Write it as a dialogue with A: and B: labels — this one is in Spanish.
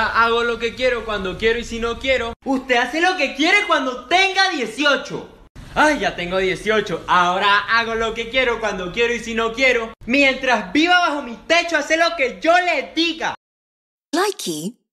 A: Ahora hago lo que quiero cuando quiero y si no quiero.
B: Usted hace lo que quiere cuando tenga 18.
A: Ay, ya tengo 18. Ahora hago lo que quiero cuando quiero y si no quiero.
B: Mientras viva bajo mi techo, hace lo que yo le diga.
C: Likey